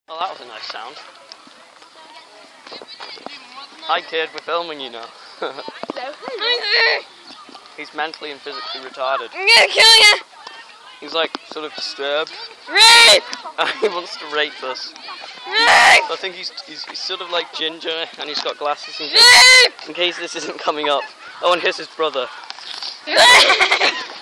Oh, that was a nice sound. Hi kid, we're filming you now. He's mentally and physically retarded. I'm gonna kill you! He's like sort of disturbed. Rape! He wants to rape us. Rape! So I think he's sort of like ginger and he's got glasses Rape! in case this isn't coming up. Oh, and here's his brother. Rape!